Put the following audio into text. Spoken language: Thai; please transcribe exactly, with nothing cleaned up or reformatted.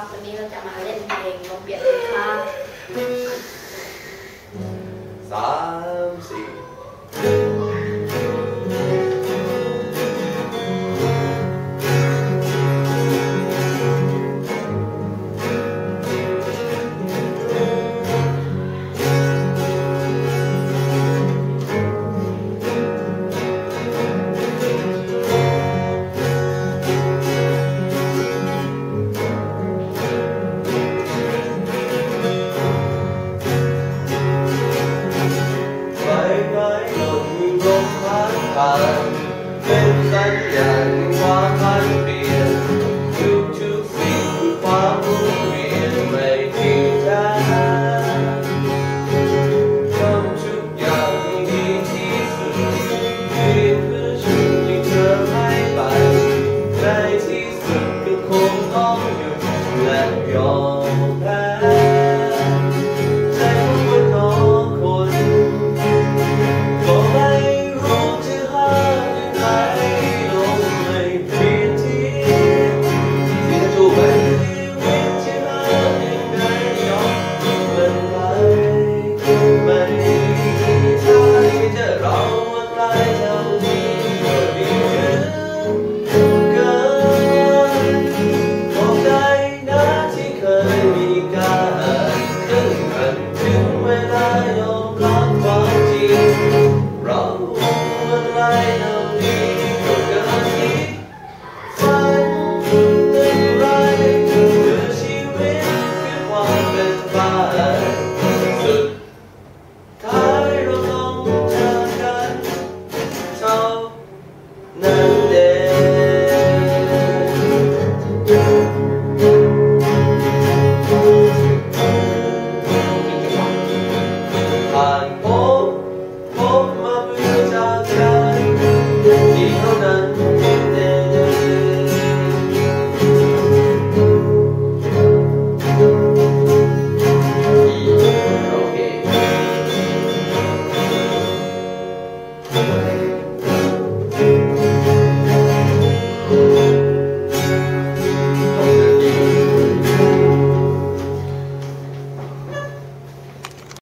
วันนี้เราจะมาเล่นเพลงลมเปลี่ยนกันครับสามสี่เป็นสัญญาณความพันเปลี่ยนทุกทุกสิ่งคือความหมุนเวียนไม่ทิ้งกันทำทุกอย่างให้ดีที่สุดเพียงเพื่อฉันที่เธอให้ไปในที่สุดก็คงต้องหยุดและยอมแพ้